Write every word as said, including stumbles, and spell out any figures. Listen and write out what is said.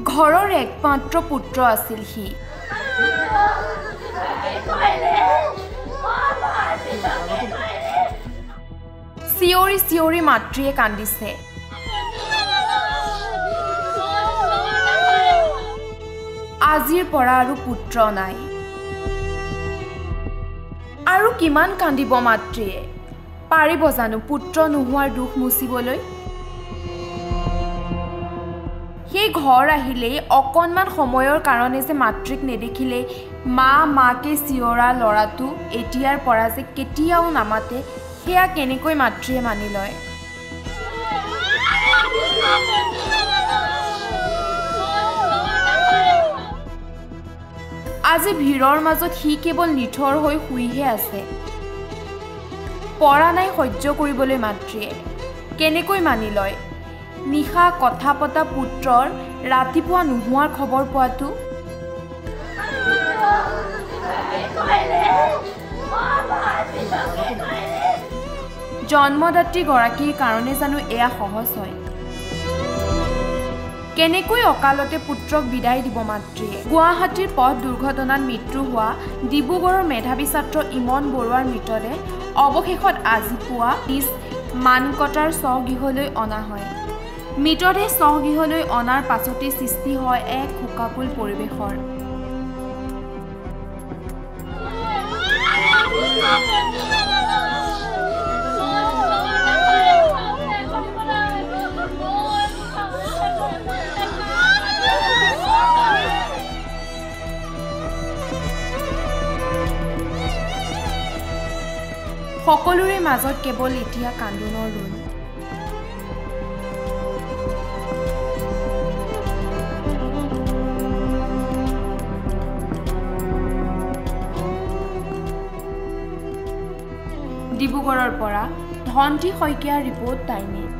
ঘৰৰ একমাত্ৰ পুত্ৰ আছিল সি। চিঞৰি চিঞৰি মাতৃয়ে কান্দিছে। আজিৰ পৰা আৰু পুত্ৰ নাই। আৰু কিমান কান্দিব মাতৃয়ে? পাৰিব জানো পুত্ৰ নোহোৱাৰ দুখ মুচিবলৈ? সেই ঘৰ আহিলেই অকণমান সময়ৰ কাৰণে যে মাতৃক নেদেখিলে মা মাকে চিঞৰা ল'ৰাটো এতিয়াৰ পৰা যে কেতিয়াও নামাতে, সেয়া কেনেকৈ মাতৃয়ে মানি লয়? আজি ভিৰৰ মাজত সি কেৱল নিথৰ হৈ শুইহে আছে। পৰা নাই সহ্য কৰিবলৈ মাতৃয়ে। কেনেকৈ মানি লয়? নিশা কথা পতা পুত্ৰৰ ৰাতিপুৱা নোহোৱাৰ খবৰ পোৱাটো? জন্মদাত্ৰী গৰাকীৰ কাৰণে জানো এয়া সহজ হয়? কেনেকৈ অকালতে পুত্ৰক বিদায় দিব মাতৃয়ে? গুৱাহাটীৰ পথ দুৰ্ঘটনাত মৃত্যু হোৱা ডিব্ৰুগড়ৰ মেধাৱী ছাত্ৰ ইমন বৰুৱাৰ মৃতদেহ অৱশেষত আজি পুৱা নিজ মানকটাৰ স্বগৃহলৈ অনা হয়। মৃতদেহ স্বগৃহলৈ অনাৰ পাছতে সৃষ্টি হয় এক শোকাকুল পৰিৱেশৰ। সকলোৰে মাজত কেৱল এতিয়া কান্দোনৰ ৰোল। ডিব্ৰুগড়ৰ পৰা ধন্তি শইকীয়াৰ ৰিপৰ্ট টাইমে।